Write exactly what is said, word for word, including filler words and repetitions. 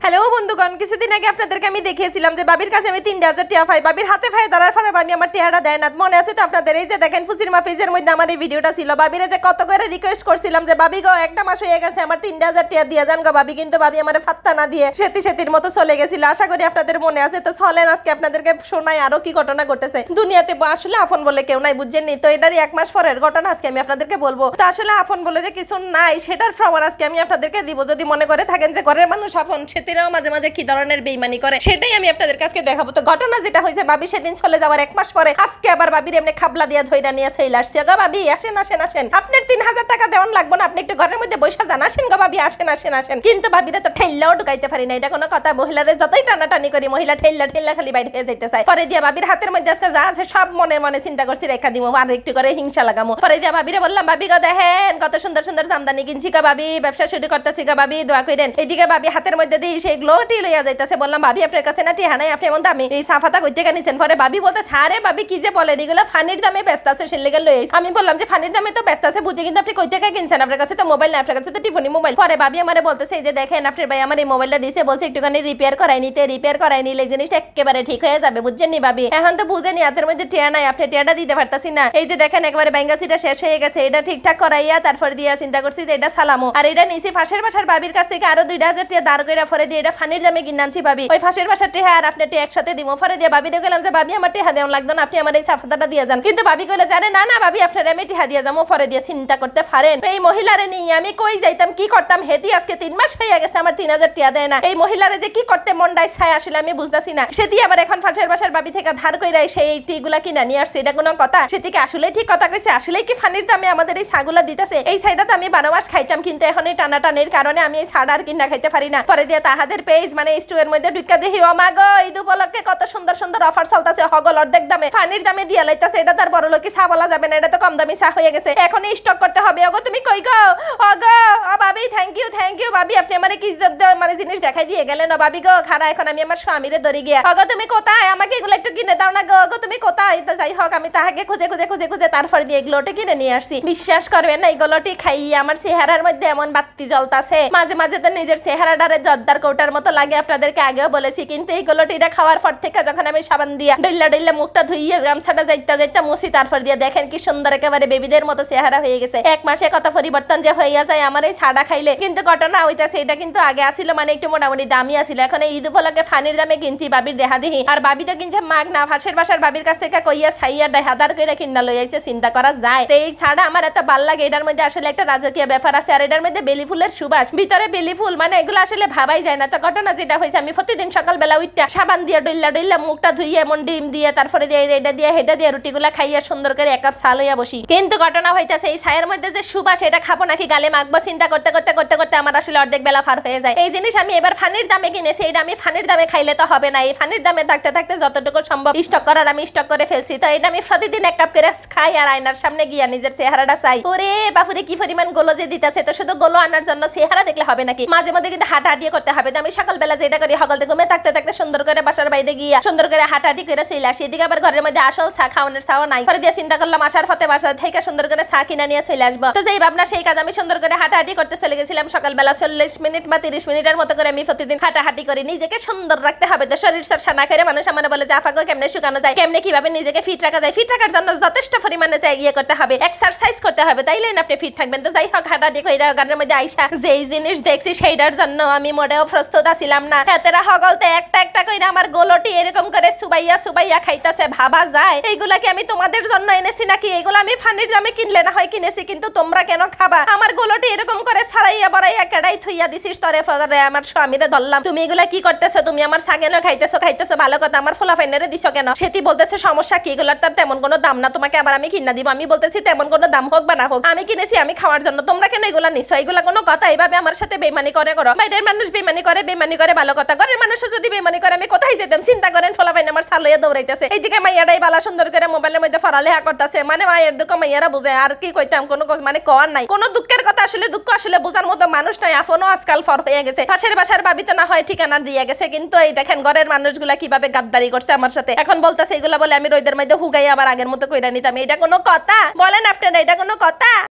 Hello বন্ধুগণ, কিছুদিন আগে আপনাদেরকে আমি দেখিয়েছিলাম যে বাবির কাছে আমি তিন হাজার টাকা পাই। বাবির হাতে পায়ে ধরার পরে বাবি আমার টিয়াটা দেয় না। মনে আছে তো আপনাদের? এই যে দেখেন ফুচির মাফিজের মধ্যে আমার এই ভিডিওটা ছিল। বাবিরে যে কত করে রিকোয়েস্ট করছিলাম যে বাবি গো একটা মাস হয়ে গেছে আমার তিন হাজার টাকা দিয়ে যান গো বাবি, কিন্তু বাবি আমার ফাত্তা না দিয়ে সেতি সেতির মতো চলে গেছিল। আশা করি আপনাদের মনে আছে। তো চলেন আজকে আপনাদেরকে শোনাই আরো কি ঘটনা ঘটেছে। দুনিয়াতে আসলে আপন বলে কেউ নাই, বুঝছেন নি? তো এটারই এক মাস পরের ঘটনা আজকে আমি আপনাদেরকে বলবো। তো আসলে আপন বলে যে কিছু নাই সেটার প্রমাণ আজকে আমি আপনাদেরকে দিব। যদি মনে করে থাকেন যে ঘরের মানুষ আপন, সেটিরাও মাঝে মাঝে কি ধরনের বেইমানি করে সেটাই আমি আপনাদের কাছে দেখাবো। তো ঘটনা যেটা হয়েছে, বাবি সেদিন চলে যাওয়ার এক মাস পরে আজকে আবার বাবির এমনি খাবলা দিয়ে ধইরা নিয়ে চলে আসছে। গো বাবি আসেন আসেন আসেন, আপনার তিন হাজার টাকা দেওয়ান লাগবে না, আপনি একটু ঘরের মধ্যে বসে যান, আসেন গো বাবি আসেন আসেন আসেন। কিন্তু বাবিরা তো ঠেল্লাও ঢুকাইতে পারি না, এটা কোনো কথা? মহিলারে যতই টানাটানি করি মহিলা ঠেল্লা ঠেল্লা খালি বাইরে হয়ে যাইতে চায়। পরে দিয়ে বাবির হাতের মধ্যে আজকে যা আছে সব মনে মনে চিন্তা করছি রেখা দিব, আর একটু করে হিংসা লাগামো। পরে দিয়ে বাবিরে বললাম, বাবি গো দেখেন কত সুন্দর সুন্দর জামদানি কিনছি গো বাবি, ব্যবসা শুরু করতেছি গো বাবি, দোয়া করেন। এইদিকে বাবি হাতের মধ্যে দিই সেই গ্লোটি লইয়া যাইতেছে। বললাম, বাবি আপনার কাছে না টিহা নাই, আপনি এমন দামি এই সাফাতা কইতে কেনিছেন? পরে বাবি বলতে, আরে বাবি কি যে বলেন, এগুলো ফানির দামে ব্যস্ত আছে, সেলিগে লই আইছি। আমি বললাম যে ফানির দামে তো ব্যস্ত আছে বুঝি, কিন্তু আপনি কই থেকে কিনছেন? আপনার কাছে তো মোবাইল না, আপনার কাছে তো টিফনি মোবাইল। পরে বাবি আমারে বলতেছে, এই যে দেখেন আপনার ভাই আমার এই মোবাইলটা দিয়েছে, বলছে একটুখানি রিপেয়ার করাই নিতে, রিপেয়ার করাই নিলে এই জিনিসটা একেবারে ঠিক হয়ে যাবে, বুঝছেন নি বাবি? এখন তো বুঝেনি হাতের মধ্যে টিয়া নাই, আপনি টিয়াটা দিতে পারতাছি না। এই যে দেখেন একবারে ব্যাঙ্গাসিটা শেষ হয়ে গেছে, এটা ঠিকঠাক করাইয়া তারপর দিয়া চিন্তা করছি যে এটা সালামো। আর এটা নিছি ফাঁসের বাসার বাবির কাছ থেকে আরো দুইটা হাজার টাকা দাঁড় কইরা পরে দিয়ে এটা ফানির দামে কিনে আনছি বাবি। ওই ফাঁসের বাসার টিহা আর আপনি টিহা একসাথে দিব। পরে দিয়ে বাবিরে গেলাম যে বাবি আমার টিহা দেওয়া লাগতো না, আপনি আমার এই সাফাতাটা দিয়ে যান। কিন্তু বাবি কইলে জানে না না বাবি আপনার আমি টিহা দিয়ে যাবো। পরে দিয়ে চিন্তা করতে পারেন এই মহিলারে নিয়ে আমি কই যাইতাম কি করতাম? হেতি আজকে তিন মাস হয়ে গেছে আমার তিন হাজার টাকা দেয় না। এই মহিলারে যে কি করতে মন্ডায় ছায় আসলে আমি বুঝতাছি না। সেটি আবার এখন ফাঁসের বাসার বাবি থেকে ধার কইরা সেই টিগুলা কিনা নিয়ে আসছে, এটা কোনো কথা? সেটিকে আসলে ঠিক কথা কইছে, আসলেই কি ফানির দামে আমাদের এই ছাগুলা দিতেছে? এই ছাইটা তো আমি বারো মাস খাইতাম, কিন্তু এখন এই টানাটানির কারণে আমি এই ছাড় আর কিনা খাইতে পারি না। পরে দিয়ে তাহাদের পেজ মানে স্টোরের মধ্যে ঢুকা দেখি, ও মা গো ঈদ উপলক্ষে কত সুন্দর সুন্দর অফার চলতেছে, হগল অর্ধেক দামে ফানির দামে দিয়া লাইতাছে। এটা তার বড় লোকি চা বলা যাবে না, এটা তো কম দামি চা হয়ে গেছে, এখন স্টক করতে হবে। ওগো তুমি কই গো? ওগো ও বাবি থ্যাংক ইউ থ্যাংক ইউ বাবি, আপনি আমারে কি ইজ্জত মানে জিনিস দেখাই দিয়ে গেলেন। ও বাবি গো খারা, এখন আমি আমার স্বামীরে ধরে গিয়া, ওগো তুমি কোথায়, আমাকে এগুলো একটু কিনে দাও না গো, ওগো তুমি কোথায়? তো যাই হোক আমি তাহাকে খুঁজে খুঁজে খুঁজে খুঁজে তারপর দিয়ে এগুলোটি কিনে নিয়ে আসছি। বিশ্বাস করবেন না, এগুলোটি খাইয়ে আমার চেহারার মধ্যে এমন বাত্তি জ্বলতাছে, মাঝে মাঝে তো নিজের চেহারাটারে জর্দার কৌটার মতো লাগে, আপনাদেরকে আগেও বলেছি। কিন্তু এই গলোটিটা খাওয়ার পর থেকে যখন আমি সাবান দিয়া ডইলা ডইলা মুখটা ধুইয়ে গামছাটা যাইতা যাইতা মুছি, তারপর দিয়ে দেখেন কি সুন্দর একেবারে বেবিদের মতো চেহারা হয়ে গেছে। এক মাসে কত পরিবর্তন যে হইয়া যায় আমার এই ছাড়া খাইলে। কিন্তু ঘটনা হইতাছে এটা কিন্তু আগে আসিল মানে একটু মোটামুটি দামি আসিল, এখন এই ঈদ উপলক্ষে ফানির দামে কিনছি বাবির দেহা দিহি। আর বাবি তো কিনছে মাগ না, ফাঁসের বাসার বাবির কাছ থেকে কইয়া ছাইয়া হাজার করে কিনা লই আইছে, চিন্তা করা যায়। তো এই ছাড়া আমার এত ভাল লাগে, এটার মধ্যে আসলে একটা রাজকীয় ব্যাপার আছে। আর এটার মধ্যে বেলি ফুলের সুবাস, ভিতরে বেলি ফুল, মানে এগুলো আসলে ভাবাই যায় না। তো ঘটনা যেটা হয়েছে, আমি প্রতিদিন সকালবেলা উঠটা সাবান দিয়ে ডইলা ডইলা মুখটা ধুইয়ে এমন ডিম দিয়ে তারপরে দিয়ে এটা দিয়ে হেটা দিয়ে রুটিগুলা খাইয়া সুন্দর করে এক কাপ চা লইয়া বসি। কিন্তু ঘটনা হইতাছে এই ছায়ের মধ্যে যে সুবাস, এটা খাবো নাকি গালে মাখবো চিন্তা করতে করতে করতে করতে আমার আসলে অর্ধেক বেলা পার হয়ে যায়। এই জিনিস আমি এবার ফানির দামে কিনেছি, এটা আমি ফানির দামে খাইলে তো হবে না। এই ফানির দামে থাকতে থাকতে যতটুকু সম্ভব স্টক করার আমি স্টক করে ফেলছি। তো এটা আমি প্রতিদিন এক কাপ করে খাই আর আয়নার সামনে গিয়া নিজের চেহারাটা চাই। ওরে বাপুরে কি পরিমাণ গোলো যে দিতেছে। তো শুধু গোলো আনার জন্য চেহারা দেখলে হবে নাকি, মাঝে মধ্যে কিন্তু হাঁটাহাঁটি করতে হবে। তো আমি সকালবেলা যেটা করি, সকাল থেকে ঘুমে থাকতে থাকতে সুন্দর করে বাসার বাইরে গিয়া সুন্দর করে হাঁটাহাঁটি করে চলে আসি। এদিকে আবার ঘরের মধ্যে আসল চা খাওয়ানোর চাও নাই। পরে দিয়ে চিন্তা করলাম আসার পথে বাসা থেকে সুন্দর করে চা কিনা নিয়ে চলে আসবো। তো যেই ভাবনা সেই কাজ, আমি সুন্দর করে হাঁটাহাঁটি করতে চলে গেছিলাম সকালবেলা। চল্লিশ মিনিট বা তিরিশ মিনিটের মতো করে আমি প্রতিদিন হাঁটাহাঁটি করি। নিজেকে সুন্দর রাখতে হবে, তো শরীর চর্চা না করে মানুষ আমার বলে যে আফাকে কেমনে শুকানো যায়, কেমনে কিভাবে নিজেকে ফিট রাখা যায়। ফিট রাখার জন্য যথেষ্ট পরিমাণে ইয়ে করতে হবে, এক্সারসাইজ করতে হবে, তাইলে আপনি ফিট থাকবেন। তো যাই হোক হাঁটাহাঁটি করে গানের মধ্যে আইসা যেই জিনিস দেখছি সেইটার জন্য আমি মোটেও প্রস্তুত আছিলাম না। হাতেরা হগলতে একটা একটা করে আমার গোলটি এরকম করে সুবাইয়া সুবাইয়া খাইতেছে, ভাবা যায় এইগুলা কি আমি তোমাদের জন্য এনেছি নাকি? এগুলো আমি ফানির দামে কিনলে না হয় কিনেছি, কিন্তু তোমরা কেন খাবা? আমার গোলটি এরকম করে ছাড়াইয়া বড়াইয়া কেডাই থইয়া দিছিস তরে ফরে আমার স্বামীরে ধরলাম, তুমি এগুলা কি করতেছো? তুমি আমার সাগেনো খাইতেছো খাইতেছো ভালো কথা, আমার ফোলা ফাইনারে দিছো কেন? সেটি বলতেছে সমস্যা কি, এগুলার তার তেমন কোনো দাম না, তোমাকে আবার আমি কিনা দিব। আমি বলতেছি তেমন কোনো দাম হোক বা না হোক আমি কিনেছি আমি খাওয়ার জন্য, তোমরা কেন এগুলা নিছো? এগুলা কোনো কথা? এইভাবে আমার সাথে বেমানি করে করো? বাইরের মানুষ বেমানি করে, বেমানি করে ভালো কথা, ঘরের মানুষ যদি বেমানি করে আমি কোথায় যেতাম? চিন্তা করেন ফোলা ফাইন আমার সালইয়া দৌড়াইতেছে, এইদিকে মাইয়াটাই বালা সুন্দর করে মোবাইলের মধ্যে পড়ালেখা করতেছে, মানে মায়ের দুঃখ মাইয়ারা বুঝে। আর কি কইতাম, কোনো মানে কওয়ার নাই, কোনো দুঃখের কথা আসলে দুঃখ আসলে বোঝার মতো মানুষ নাই। এখনো আজকাল ফর হয়ে গেছে। পাশের বাসার বাবি তো না হয় ঠিকানা দিয়ে গেছে, কিন্তু এই দেখেন ঘরের মানুষগুলা কিভাবে গাদ্দারি করছে আমার সাথে। এখন বলতেছে এগুলা বলে আমি রোদের মধ্যে হুগাই আবার আগের মতো কইরা নিতাম, এটা কোনো কথা? বলেন আপনারা, এটা কোনো কথা?